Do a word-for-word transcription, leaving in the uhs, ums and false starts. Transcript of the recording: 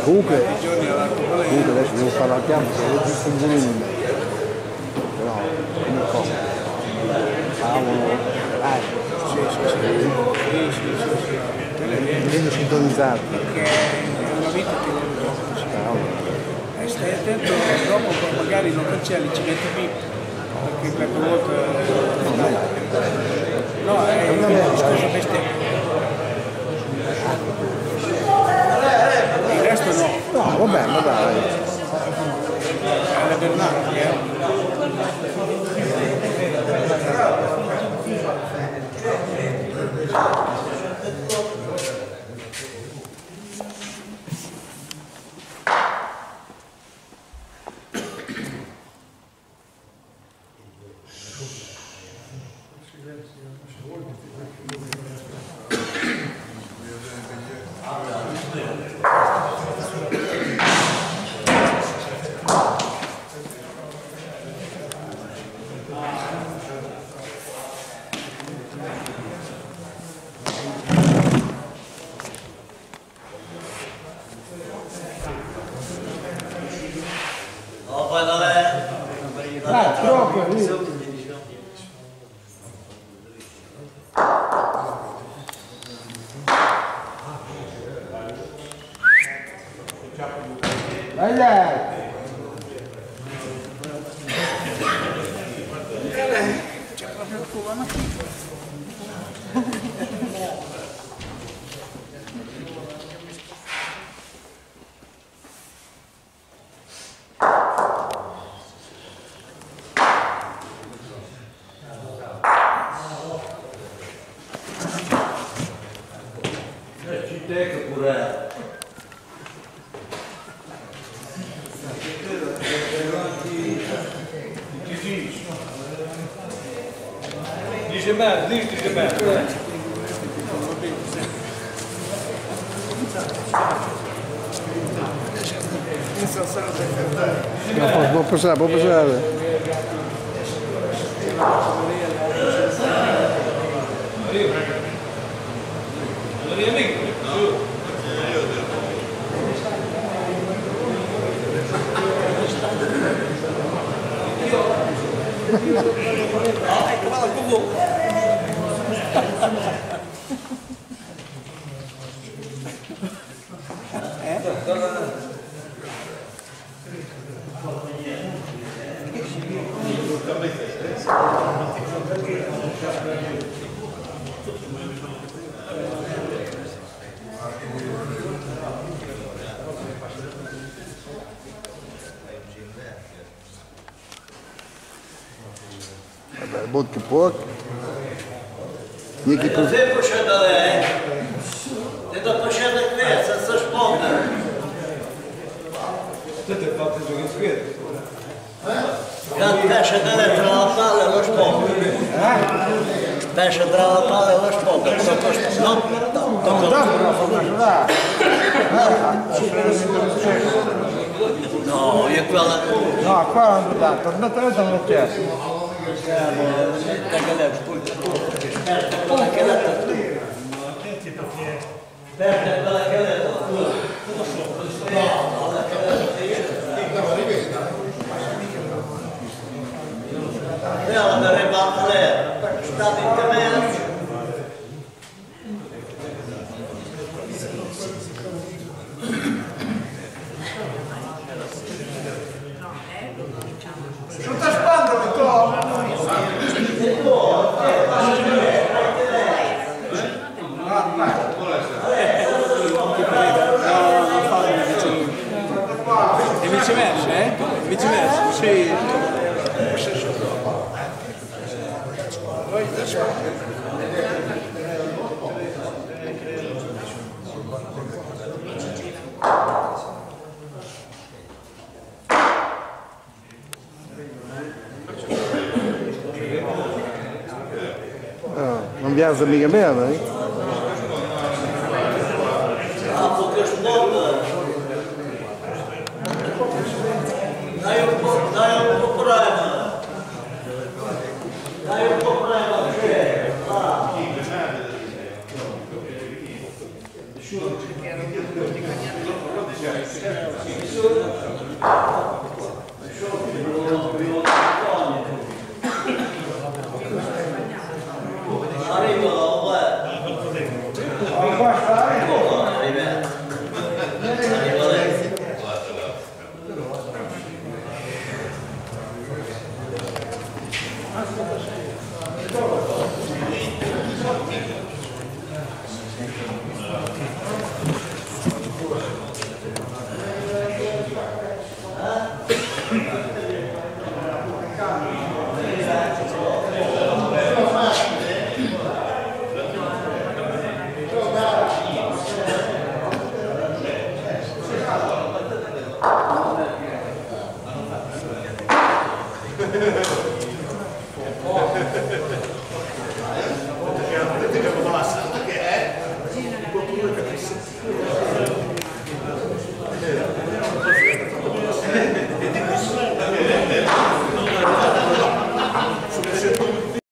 comunque, comunque adesso devo fare la chiama, se ho giusto il volume. Però, come cosa? Cavolo, dai. Sì, sì, sì. Sì, sì, sì, sì. Vedo sintonizzato. Perché è una vita che lo gioco. Cavolo. E stai attento, dopo magari non cancelli, ci metti bip. Perché qualche volta... No, è una scusa bestemmia. Il resto no. No, vabbè, ma dai. È la Bernardi, eh. Dai, troppo lì. Dai, dai. C'è proprio il cubano. Dice me, dice me. No, può passare, può passare. Будки пок. Які Ти пошедали, ти до пошеди квеца, це ж повне. Ти ти факти другий світ. Я перше дали тралапали, лиш повне. Перше тралапали, лиш повне. Ну, no, io qua la... No, qua non è dato, tornate non l'ho chiesto. Quella che l'ha detto. Perde quella che l'ha detto. Io la arrivata lei, state in camera. E viceversa, eh? E viceversa, sì. Oh, non viaggia mica bene, eh? Dai un po', dai un po' prima. Dai un po' prima, che va. Arrivo, guarda.